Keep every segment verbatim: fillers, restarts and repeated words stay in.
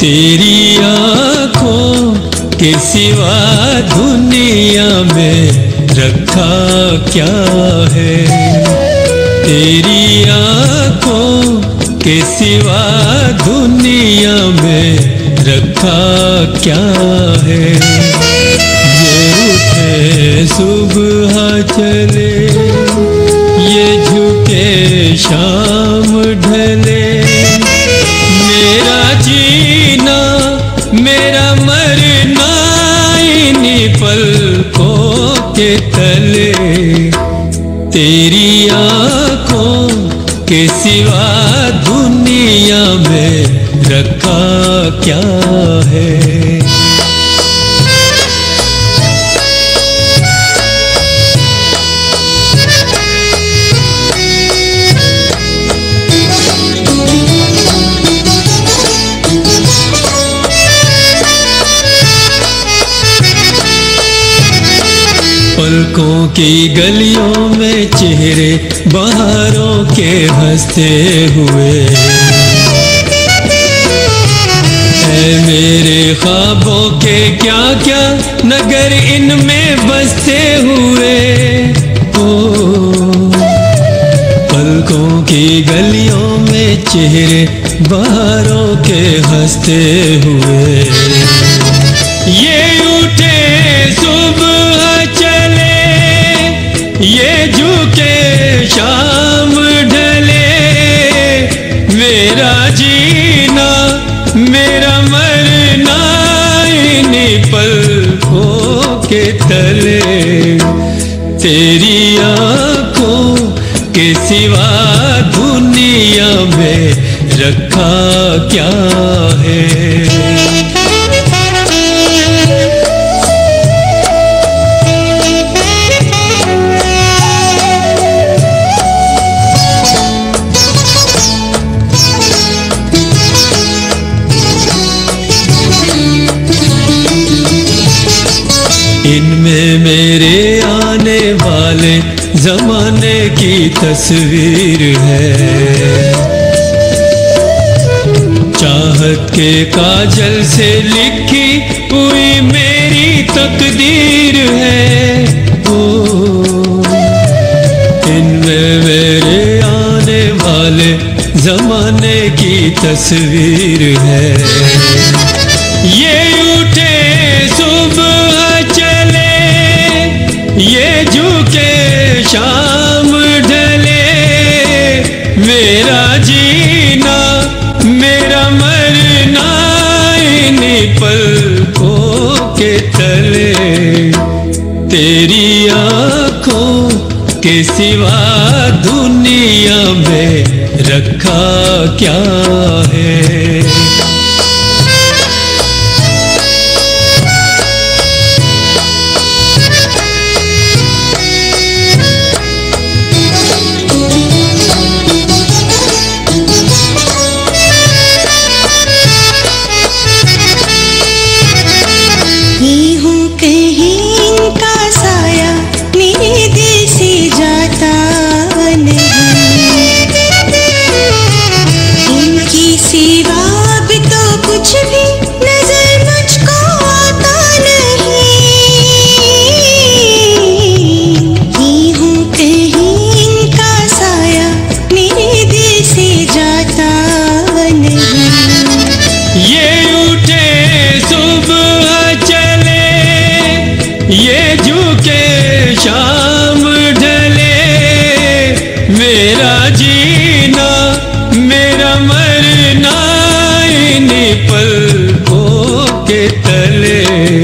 तेरी आँखों के सिवा दुनिया में रखा क्या है। तेरी आँखों के सिवा दुनिया में रखा क्या है। ये उठे सुबह चले, ये झुके शाम ढले, मेरा जीना मेरा मरना इन्हीं पलकों के तले। तेरी आँखों के सिवा दुनिया में रखा क्या है। पलकों की गलियों में चेहरे बहारों के हंसते हुए, ऐ मेरे ख्वाबों के क्या क्या नगर इनमें बसते हुए। ओ पलकों की गलियों में चेहरे बहारों के हंसते हुए, ये उठे सुबह चले, ये झुके शाम ढले, मेरा जीना मेरा मरना इन्हीं पलकों के तले। तेरी आँखों के सिवा दुनिया में रखा क्या है। इनमें मेरे आने वाले जमाने की तस्वीर है, चाहत के काजल से लिखी हुई मेरी तकदीर है। ओ इनमें मेरे आने वाले जमाने की तस्वीर है, ये उठे सुबह चले, ये झुके शाम ढले, मेरा जीना मेरा मरना इन्हीं पलकों के तले। तेरी आँखों के सिवा दुनिया में रखा क्या है। ये झुके शाम ढले, मेरा जीना मेरा मरना इन्हीं पलकों के तले।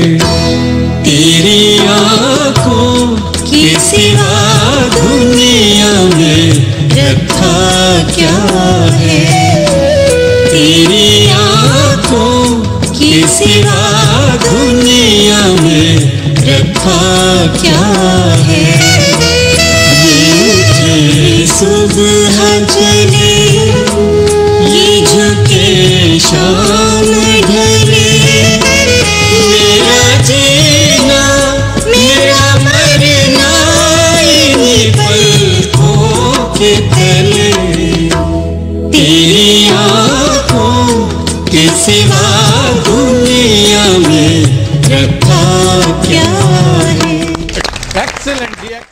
तेरी आँखों के सिवा दुनिया में रखा क्या है। तेरी आँखों के सिवा दुनिया में रखा क्या है। ये उठे सुबह चले, ये झुके शाम ढले, मेरा जीना मेरा मरना इन्हीं पलकों के तले। तेरी आँखों के सिवा दुनिया में रखा क्या है। एक्सीलेंट।